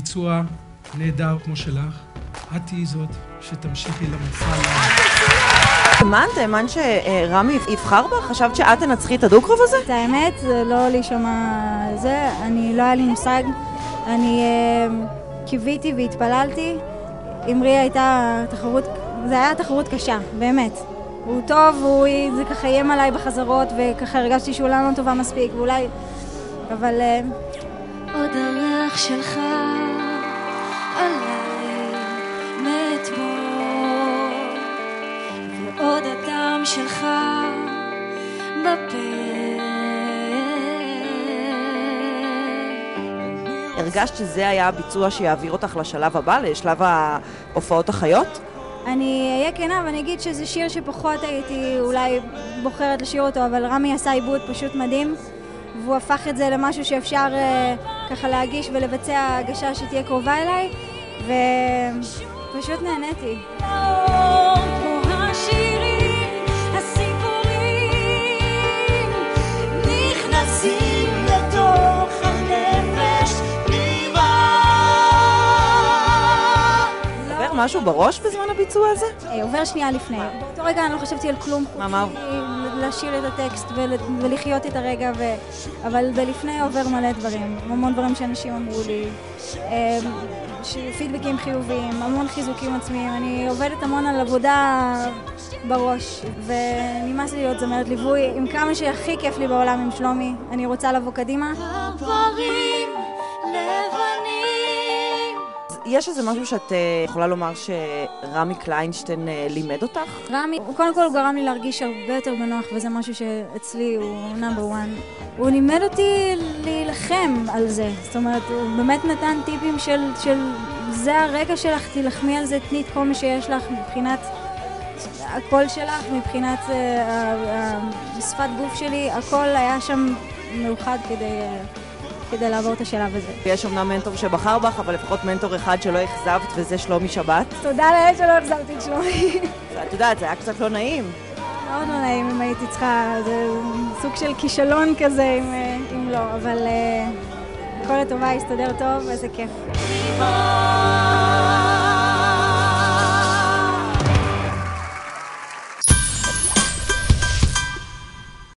ביצוע נהדר כמו שלך. את תהי זאת שתמשיכי למסע. האמנת שרמי יבחר בה? חשבת שאת תנצחי את הדו-קרב הזה? את האמת, זה לא להישמע זה, לא היה לי מושג. אני קיוויתי והתפללתי. עם ריה הייתה תחרות, זה היה תחרות קשה, באמת. הוא טוב, זה ככה איים עליי בחזרות, וככה הרגשתי שהוא לא טובה מספיק, ואולי... אבל... עוד הריח שלך עליי מאתמול, ועוד הטעם שלך בפה. הרגשת שזה היה הביצוע שיעביר אותך לשלב הבא, לשלב ההופעות החיות? אני אהיה כנה ואני אגיד שזה שיר שפחות הייתי אולי בוחרת לשיר אותו, אבל רמי עשה עיבוד פשוט מדהים, והוא הפך את זה למשהו שאפשר ככה להגיש ולבצע הגשה שתהיה קרובה אליי, ופשוט נהניתי. משהו בראש בזמן הביצוע הזה? עובר שנייה לפני. באותו רגע אני לא חשבתי על כלום. מה? לשיר את הטקסט ולחיות את הרגע, אבל בלפני עובר מלא דברים. המון דברים שאנשים אמרו לי. פידבקים חיוביים, המון חיזוקים עצמיים. אני עובדת המון על עבודה בראש, ונמאס לי להיות זמרת ליווי. עם כמה שהכי כיף לי בעולם עם שלומי, אני רוצה לבוא קדימה. יש איזה משהו שאת יכולה לומר שרמי קליינשטיין לימד אותך? רמי, קודם כל הוא גרם לי להרגיש הרבה יותר בנוח, וזה משהו שאצלי הוא נאמבר 1. הוא לימד אותי להילחם על זה. זאת אומרת, הוא באמת נתן טיפים של זה הרגע שלך, תלחמי על זה, תני את כל מה שיש לך מבחינת הקול שלך, מבחינת שפת גוף שלי, הכל היה שם מאוחד כדי לעבור את השלב הזה. יש אומנם מנטור שבחר בך, אבל לפחות מנטור אחד שלא אכזבת, וזה שלומי שבת. תודה לאל שלא אכזבתי את שלומי. את יודעת, זה היה קצת לא נעים. מאוד לא נעים אם הייתי צריכה, זה סוג של כישלון כזה אם לא, אבל הכל לטובה, הסתדר טוב, וזה כיף.